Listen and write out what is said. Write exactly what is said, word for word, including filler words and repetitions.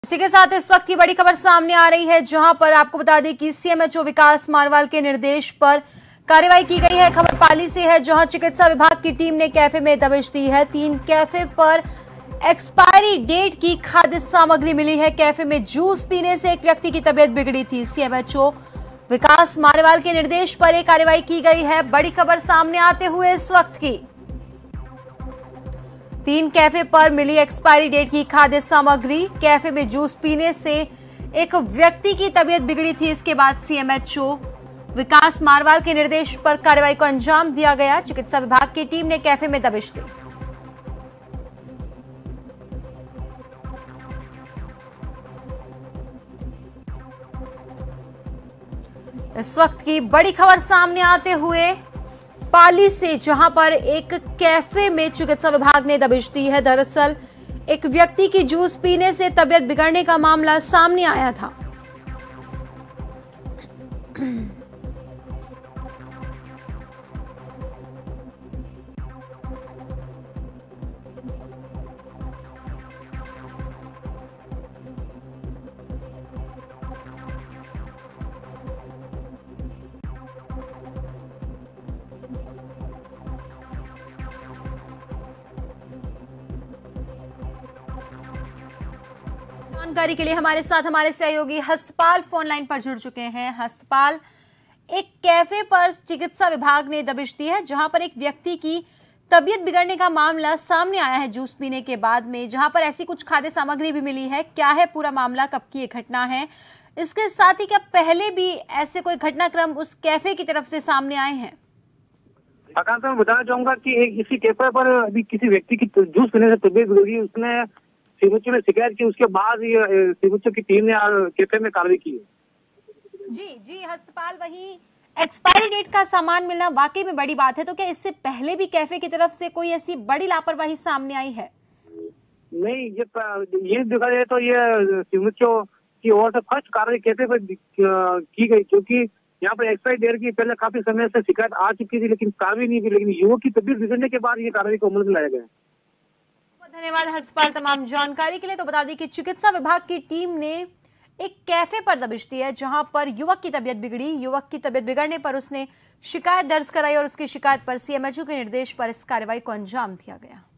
इसी के साथ इस वक्त की बड़ी खबर सामने आ रही है, जहां पर आपको बता दें कि सीएमएचओ विकास मारवाल के निर्देश पर कार्रवाई की गई है। खबर पाली से है, जहां चिकित्सा विभाग की टीम ने कैफे में दबिश दी है। तीन कैफे पर एक्सपायरी डेट की खाद्य सामग्री मिली है। कैफे में जूस पीने से एक व्यक्ति की तबीयत बिगड़ी थी। सीएमएचओ विकास मारवाल के निर्देश पर यह कार्रवाई की गई है। बड़ी खबर सामने आते हुए इस वक्त की, तीन कैफे पर मिली एक्सपायरी डेट की खाद्य सामग्री। कैफे में जूस पीने से एक व्यक्ति की तबीयत बिगड़ी थी। इसके बाद सीएमएचओ विकास मारवाल के निर्देश पर कार्रवाई को अंजाम दिया गया। चिकित्सा विभाग की टीम ने कैफे में दबिश दी। इस वक्त की बड़ी खबर सामने आते हुए पाली से, जहां पर एक कैफे में चिकित्सा विभाग ने दबिश दी है। दरअसल एक व्यक्ति की जूस पीने से तबीयत बिगड़ने का मामला सामने आया था। जानकारी के लिए हमारे साथ हमारे सहयोगी हस्तपाल फोन लाइन पर जुड़ चुके हैं। हस्तपाल, एक कैफे पर चिकित्सा विभाग ने दबिश दी है, जहां पर एक व्यक्ति की तबीयत बिगड़ने का मामला सामने आया है जूस पीने के बाद में, जहां पर ऐसी कुछ खाद्य सामग्री भी मिली है। क्या है पूरा मामला, कब की ये घटना है? इसके साथ ही क्या पहले भी ऐसे कोई घटनाक्रम उस कैफे की तरफ से सामने आए हैं? आकांक्षा, मैं बताना चाहूंगा कि एक इसी कैफे पर अभी किसी व्यक्ति की जूस पीने से तबीयत बिगड़ी, उसने सीएमएचओ ने शिकायत की। उसके बाद ये सीएमएचओ की टीम ने कैफे में कार्रवाई की है। जी जी हस्तपाल, वही एक्सपायरी डेट का सामान मिलना वाकई में बड़ी बात है। तो क्या इससे पहले भी कैफे की तरफ से कोई ऐसी बड़ी लापरवाही सामने आई है? नहीं, ये ये देखा जाए तो ये सीएमएचओ की ओर से फर्स्ट कार्रवाई कैफे पर की गई, क्योंकि यहाँ पर एक्सपायरी डेट की पहले काफी समय से शिकायत आ चुकी थी, लेकिन कार्रवाई नहीं हुई। लेकिन युवक की तबीयत बिगड़ने के बाद ये कार्रवाई को अमल में लाया गया। धन्यवाद हस्तपाल तमाम जानकारी के लिए। तो बता दें कि चिकित्सा विभाग की टीम ने एक कैफे पर दबिश दी है, जहां पर युवक की तबीयत बिगड़ी। युवक की तबीयत बिगड़ने पर उसने शिकायत दर्ज कराई और उसकी शिकायत पर सीएमएचओ के निर्देश पर इस कार्रवाई को अंजाम दिया गया।